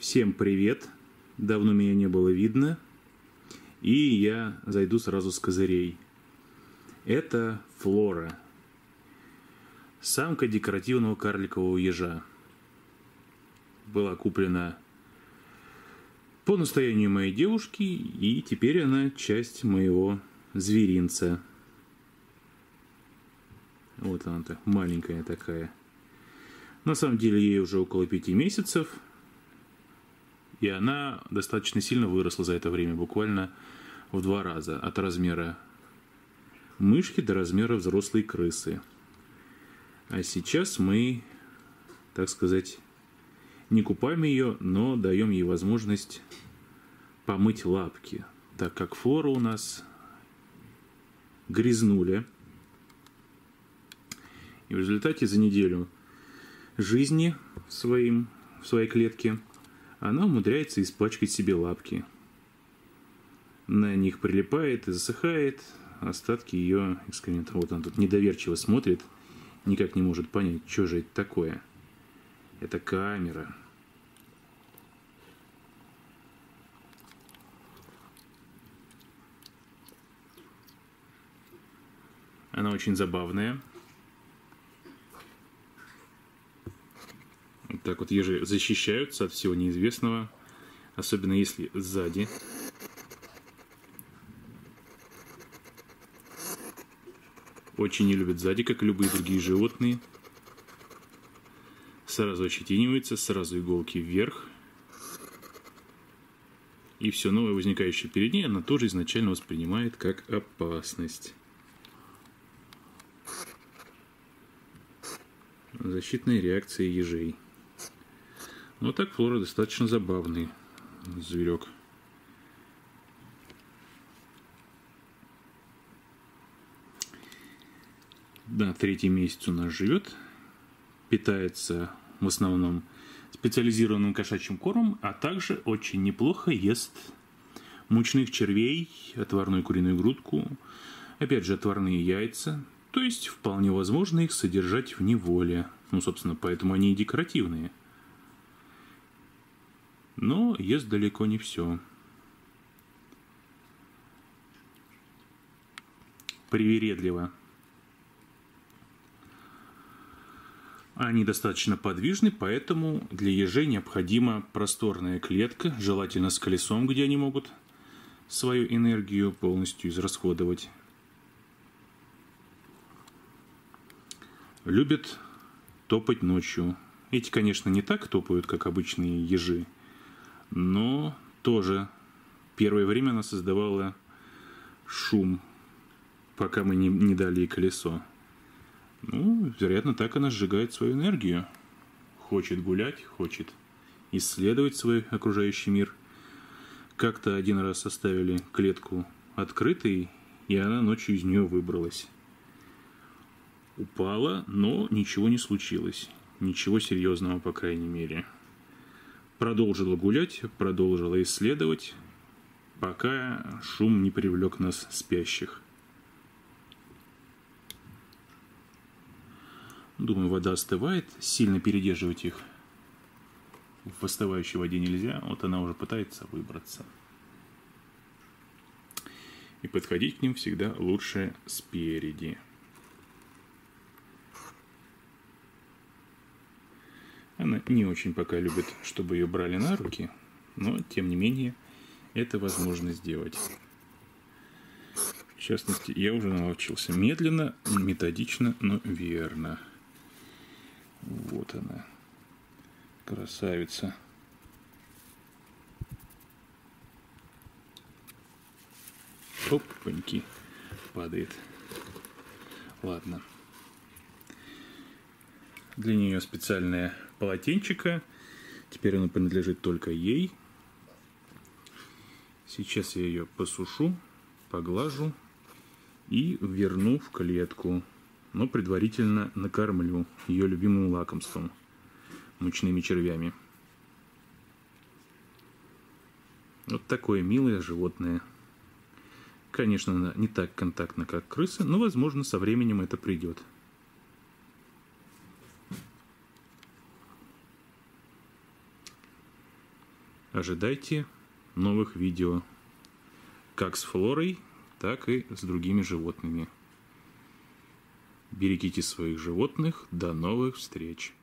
Всем привет! Давно меня не было видно. И я зайду сразу с козырей. Это Флора. Самка декоративного карликового ежа. Была куплена по настоянию моей девушки, и теперь она часть моего зверинца. Вот она-то, маленькая такая. На самом деле ей уже около 5 месяцев. И она достаточно сильно выросла за это время, буквально в 2 раза. От размера мышки до размера взрослой крысы. А сейчас мы, так сказать, не купаем ее, но даем ей возможность помыть лапки, так как Флора у нас грязнуля. И в результате за неделю жизни в своей клетке она умудряется испачкать себе лапки. На них прилипает и засыхает остатки ее экскрементов. Вот она тут недоверчиво смотрит, никак не может понять, что же это такое. Это камера. Она очень забавная. Вот так вот ежи защищаются от всего неизвестного, особенно если сзади. Очень не любят сзади, как и любые другие животные. Сразу ощетиниваются, сразу иголки вверх. И все новое, возникающее перед ней, она тоже изначально воспринимает как опасность. Защитная реакция ежей. Но так Флора достаточно забавный зверек. Да, 3-й месяц у нас живет. Питается в основном специализированным кошачьим кормом, а также очень неплохо ест мучных червей, отварную куриную грудку, опять же отварные яйца. То есть вполне возможно их содержать в неволе. Ну, собственно, поэтому они и декоративные. Но ест далеко не все. Привередливо. Они достаточно подвижны, поэтому для ежей необходима просторная клетка, желательно с колесом, где они могут свою энергию полностью израсходовать. Любят топать ночью. Эти, конечно, не так топают, как обычные ежи, но тоже первое время она создавала шум, пока мы не дали ей колесо. Ну, вероятно, так она сжигает свою энергию. Хочет гулять, хочет исследовать свой окружающий мир. Как-то один раз оставили клетку открытой, и она ночью из нее выбралась. Упала, но ничего не случилось. Ничего серьезного, по крайней мере. Продолжила гулять, продолжила исследовать, пока шум не привлек нас спящих. Думаю, вода остывает, сильно передерживать их в остывающей воде нельзя. Вот она уже пытается выбраться. И подходить к ним всегда лучше спереди. Она не очень пока любит, чтобы ее брали на руки, но, тем не менее, это возможно сделать. В частности, я уже научился медленно, методично, но верно. Вот она, красавица. Опаньки, падает. Ладно. Для нее специальное полотенчико. Теперь оно принадлежит только ей. Сейчас я ее посушу, поглажу и верну в клетку. Но предварительно накормлю ее любимым лакомством – мучными червями. Вот такое милое животное. Конечно, она не так контактна, как крысы, но, возможно, со временем это придет. ожидайте новых видео, как с флорой, так и с другими животными. Берегите своих животных. До новых встреч!